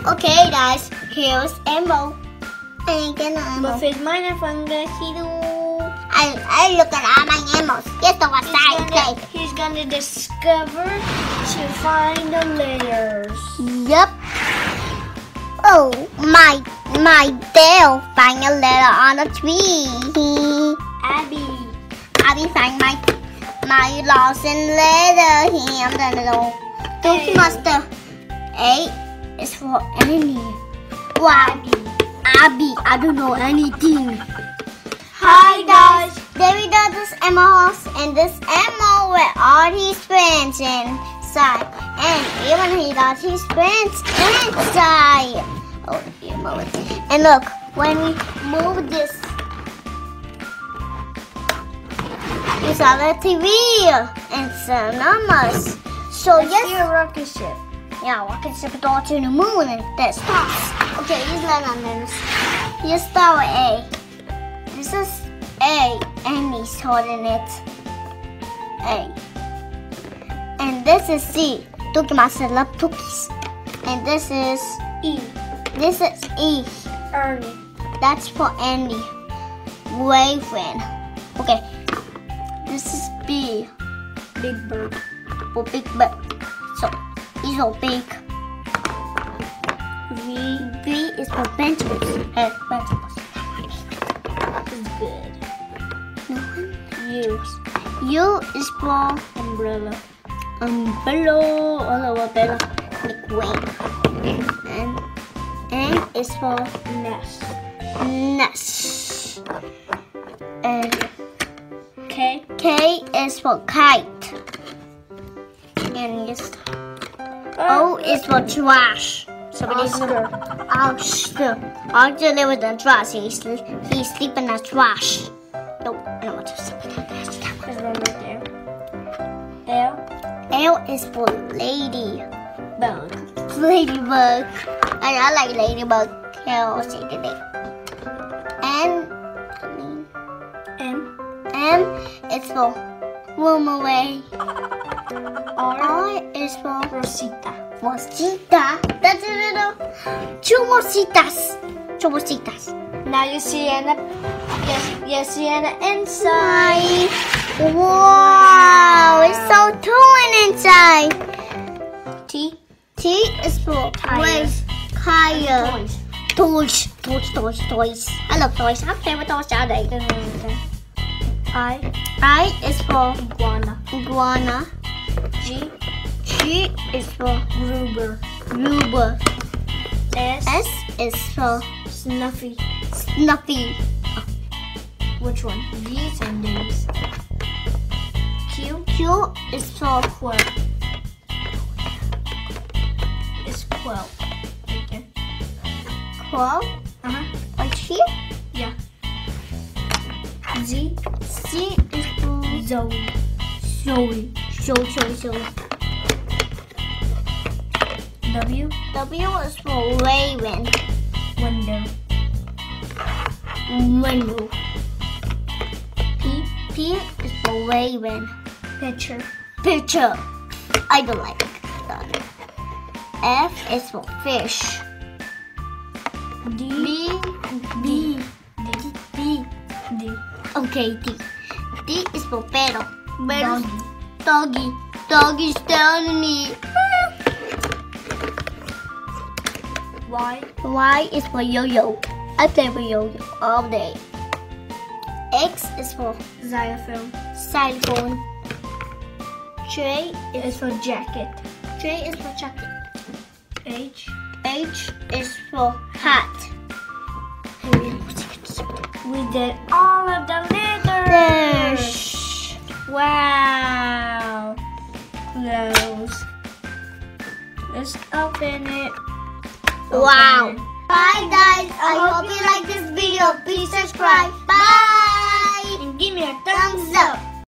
Okay, guys, here's Elmo. But it's mine from the hero. I look at all my animals. Guess what I say? He's gonna discover to find the layers. Yep. Oh, my tail find a letter on a tree. Abby find my lost in letter. I'm the little Cookie Monster. A is for Ernie. Wow. Abby, I don't know anything. Hi guys. David does this Elmo house, and this Elmo with all his friends inside, and even he got his friends inside. Oh, you move it. And look, when we move this, it's on the TV, and it's enormous. So yes, a rocket ship. Yeah, rocket ship go to the moon and that starts. Okay, let's learn on this. You start with A. This is A, and he's holding it. A. And this is C. Cookie Monster love cookies. And this is E. This is E. Ernie. That's for Andy. Boyfriend. Okay. This is B. Big bird. For big bird. So it's so big. V is for vegetables. Vegetables. Is good. U is for Umbrella. All over better. Like wing. And N is for nest. And K is for kite. And yes. O is for trash. Oscar. Oscar lives in trash. He's sleeping in the trash. Nope, I don't want to sleep in the trash. There's one right there. L is for ladybug. Ladybug. I like ladybug. I'll say today. M is for room away. R is for Rosita. That's a little two Rositas. Now you see an inside. Wow, it's so cool inside. T is for toys. Toys. I love toys. I'm favorite toys all day. I is for iguana. G is for rubber. S is for Snuffy. Which one? These and these. Q is for Quilt. It's Quilt. Okay. Quilt. Right here. Yeah. C is for Zoe. W is for raven. Window. P is for raven. Picture. I don't like that. F is for fish. D. Okay, D is for perro. Doggy's telling me. Y is for yo-yo. I play with yo-yo all day. X is for Xylophone. J is for jacket. H is for hat. We did all of the letters. Wow. Close. Let's open it. Wow. Bye guys. I hope you like this video. Please subscribe. Bye. And give me a Thumbs up.